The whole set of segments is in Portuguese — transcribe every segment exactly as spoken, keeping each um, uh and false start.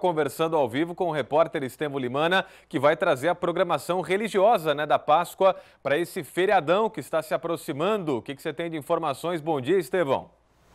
conversando ao vivo com o repórter Estevão Limana, que vai trazer a programação religiosa, né, da Páscoa para esse feriadão que está se aproximando. O que, que você tem de informações? Bom dia, Estevão.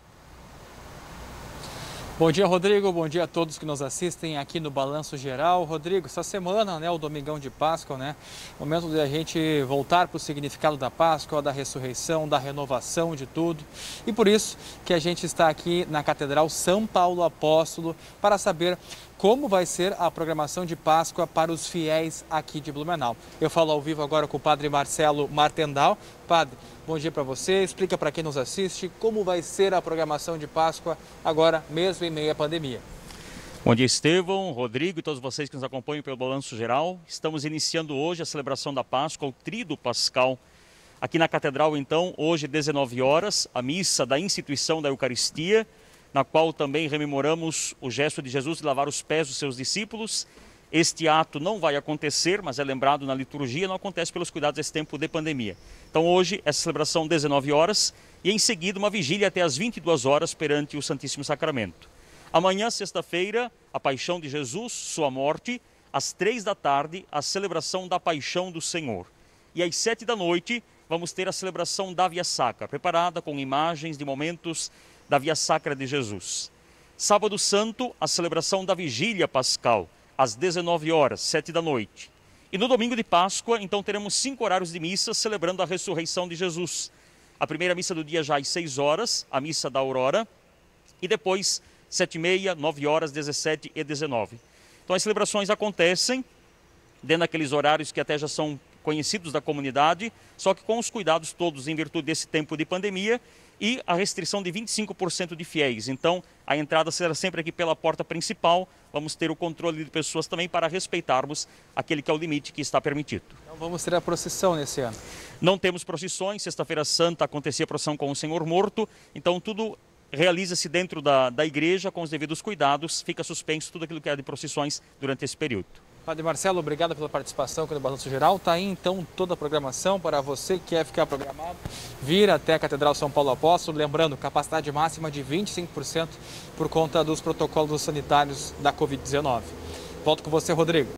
Bom dia, Rodrigo. Bom dia a todos que nos assistem aqui no Balanço Geral. Rodrigo, essa semana, né, o Domingão de Páscoa, né, momento de a gente voltar para o significado da Páscoa, da ressurreição, da renovação de tudo. E por isso que a gente está aqui na Catedral São Paulo Apóstolo para saber como vai ser a programação de Páscoa para os fiéis aqui de Blumenau. Eu falo ao vivo agora com o padre Marcelo Martendal. Padre, bom dia para você. Explica para quem nos assiste como vai ser a programação de Páscoa agora, mesmo em meio à pandemia. Bom dia, Estevão, Rodrigo e todos vocês que nos acompanham pelo Balanço Geral. Estamos iniciando hoje a celebração da Páscoa, o Tríduo Pascal. Aqui na Catedral, então, hoje, dezenove horas, a missa da instituição da Eucaristia, na qual também rememoramos o gesto de Jesus de lavar os pés dos seus discípulos. Este ato não vai acontecer, mas é lembrado na liturgia, não acontece pelos cuidados desse tempo de pandemia. Então hoje, essa celebração dezenove horas e em seguida uma vigília até às vinte e duas horas perante o Santíssimo Sacramento. Amanhã, sexta-feira, a Paixão de Jesus, sua morte, às três da tarde, a celebração da Paixão do Senhor. E às sete da noite, vamos ter a celebração da Via Sacra, preparada com imagens de momentos da Via Sacra de Jesus. Sábado Santo, a celebração da Vigília Pascal, às dezenove horas, sete da noite. E no domingo de Páscoa, então, teremos cinco horários de missa celebrando a ressurreição de Jesus. A primeira missa do dia já às seis horas, a missa da Aurora, e depois sete e meia, nove horas, dezessete e dezenove. Então as celebrações acontecem dentro daqueles horários que até já são conhecidos da comunidade, só que com os cuidados todos em virtude desse tempo de pandemia e a restrição de vinte e cinco por cento de fiéis. Então, a entrada será sempre aqui pela porta principal. Vamos ter o controle de pessoas também para respeitarmos aquele que é o limite que está permitido. Então vamos ter a procissão nesse ano? Não temos procissões. Sexta-feira Santa acontecia a procissão com o Senhor Morto. Então, tudo realiza-se dentro da, da igreja com os devidos cuidados. Fica suspenso tudo aquilo que é de procissões durante esse período. Padre Marcelo, obrigado pela participação aqui no Balanço Geral. Está aí então toda a programação para você que quer ficar programado, vir até a Catedral São Paulo Apóstolo. Lembrando, capacidade máxima de vinte e cinco por cento por conta dos protocolos sanitários da Covid dezenove. Volto com você, Rodrigo.